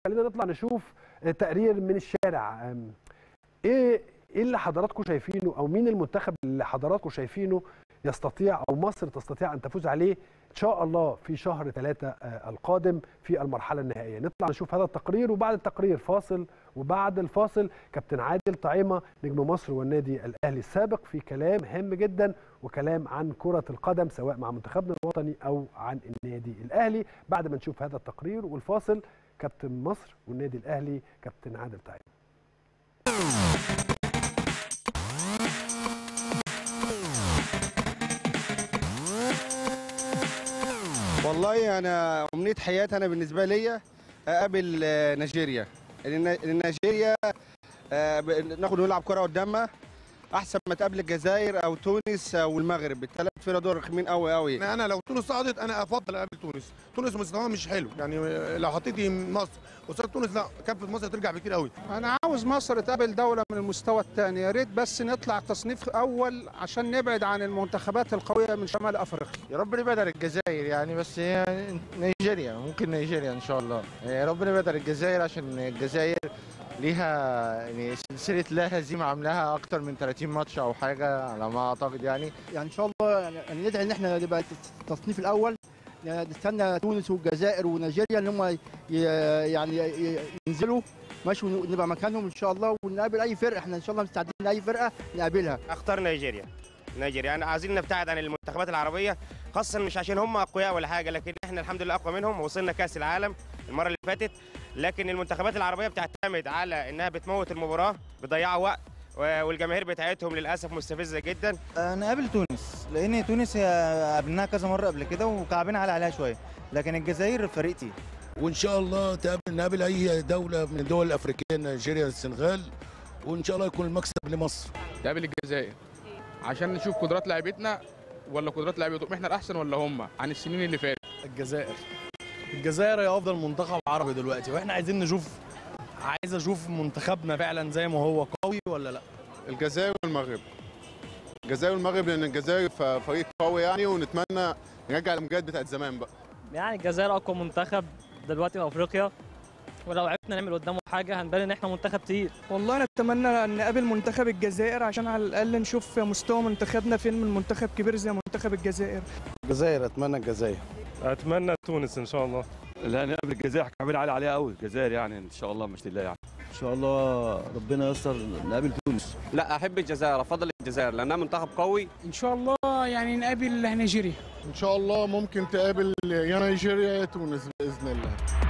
خلينا نطلع نشوف تقرير من الشارع. ايه اللي حضراتكم شايفينه، او مين المنتخب اللي حضراتكم شايفينه يستطيع او مصر تستطيع ان تفوز عليه ان شاء الله في شهر 3 القادم في المرحله النهائيه. نطلع نشوف هذا التقرير، وبعد التقرير فاصل، وبعد الفاصل كابتن عادل طعيمه نجم مصر والنادي الاهلي السابق في كلام هام جدا وكلام عن كره القدم سواء مع منتخبنا الوطني او عن النادي الاهلي. بعد ما نشوف هذا التقرير والفاصل كابتن مصر والنادي الاهلي كابتن عادل طعيمه. والله انا امنيه حياتي انا بالنسبه لي اقابل نيجيريا. نيجيريا ناخد نلعب كره قدامها احسن ما تقابل الجزائر او تونس او المغرب. الثلاث فرق دول رخمين قوي قوي. انا لو تونس صعدت انا افضل اقابل تونس. تونس مستواها مش حلو، يعني لو حطيتي مصر قصاد تونس لا كفه مصر ترجع بكتير قوي. انا عاوز مصر تقابل دوله من المستوى الثاني، يا ريت بس نطلع تصنيف اول عشان نبعد عن المنتخبات القويه من شمال افريقيا. يا رب نبعد عن الجزائر يعني، بس هي نيجيريا، ممكن نيجيريا ان شاء الله. يا رب نبعد عن الجزائر عشان الجزائر ليها يعني سلسله لا هزيمه عاملاها اكتر من 30 ماتش او حاجه على ما اعتقد يعني ان شاء الله يعني ندعي ان احنا نبقى التصنيف الاول، نستنى تونس والجزائر ونيجيريا ان هم يعني ينزلوا ماشي ونبقى مكانهم ان شاء الله، ونقابل اي فرقه. احنا ان شاء الله مستعدين لاي فرقه نقابلها. اختار نيجيريا. انا عايزين نبتعد عن المنتخبات العربيه، خاصه مش عشان هم اقوياء ولا حاجه، لكن احنا الحمد لله اقوى منهم ووصلنا كاس العالم المره اللي فاتت. لكن المنتخبات العربيه بتعتمد على انها بتموت المباراه، بتضيعوا وقت، والجماهير بتاعتهم للاسف مستفزه جدا. نقابل تونس، لان تونس قابلناها كذا مره قبل كده وكعبين عليها شويه، لكن الجزائر فريقتي. وان شاء الله نقابل اي دوله من الدول الافريقيه، نيجيريا، السنغال، وان شاء الله يكون المكسب لمصر. نقابل الجزائر عشان نشوف قدرات لعيبتنا ولا قدرات لعيبتهم، احنا الاحسن ولا هم عن السنين اللي فاتت. الجزائر هي افضل منتخب عربي دلوقتي، واحنا عايزين عايز اشوف منتخبنا فعلا زي ما هو قوي ولا لا. الجزائر والمغرب. الجزائر والمغرب لان الجزائر فريق قوي يعني، ونتمنى نرجع الامجاد بتاعت زمان بقى. يعني الجزائر اقوى منتخب دلوقتي في افريقيا، ولو عرفنا نعمل قدامه حاجه هنبان ان احنا منتخب تقيل. والله نتمنى ان نقابل منتخب الجزائر عشان على الاقل نشوف مستوى منتخبنا فين من منتخب كبير زي منتخب الجزائر. اتمنى الجزائر. اتمنى تونس ان شاء الله. لا نقابل الجزائر، كعبين عليها قوي الجزائر يعني ان شاء الله مش لله يعني. ان شاء الله ربنا ييسر نقابل تونس. لا احب الجزائر، افضل الجزائر لانها منتخب قوي. ان شاء الله يعني نقابل نيجيريا. ان شاء الله ممكن تقابل يا نيجيريا يا تونس باذن الله.